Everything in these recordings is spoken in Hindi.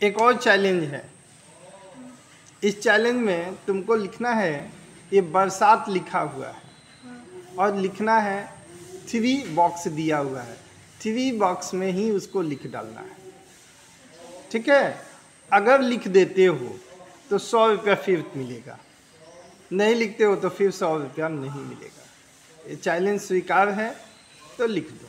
एक और चैलेंज है। इस चैलेंज में तुमको लिखना है, ये बरसात लिखा हुआ है और लिखना है 3 बॉक्स दिया हुआ है, 3 बॉक्स में ही उसको लिख डालना है। ठीक है, अगर लिख देते हो तो 100 रुपया फिर मिलेगा, नहीं लिखते हो तो फिर 100 रुपया नहीं मिलेगा। ये चैलेंज स्वीकार है तो लिख दो।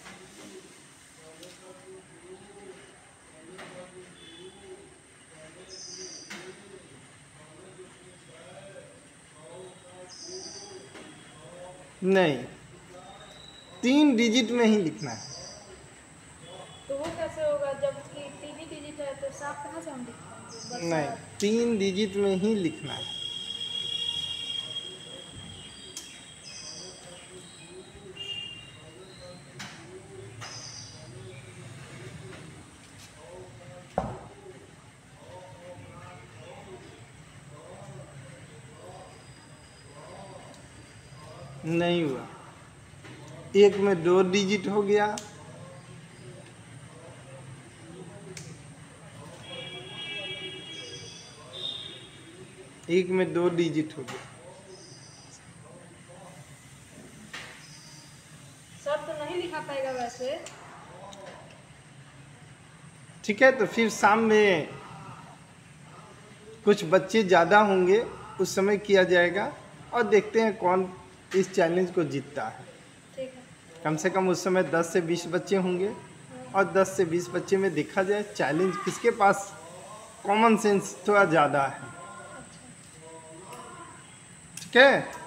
नहीं, 3 डिजिट में ही लिखना है। तो वो कैसे होगा जब उसकी 3 ही डिजिट है तो साफ कहाँ से हम लिख पाएंगे? नहीं, 3 डिजिट में ही लिखना है। नहीं हुआ, एक में 2 डिजिट हो गया, एक में 2 डिजिट हो गया। सब तो नहीं लिखा पाएगा वैसे। ठीक है, तो फिर शाम में कुछ बच्चे ज़्यादा होंगे, उस समय किया जाएगा और देखते हैं कौन इस चैलेंज को जीतता है। ठीक है। कम से कम उस समय 10 से 20 बच्चे होंगे और 10 से 20 बच्चे में देखा जाए चैलेंज किसके पास कॉमन सेंस थोड़ा ज़्यादा है। ठीक है।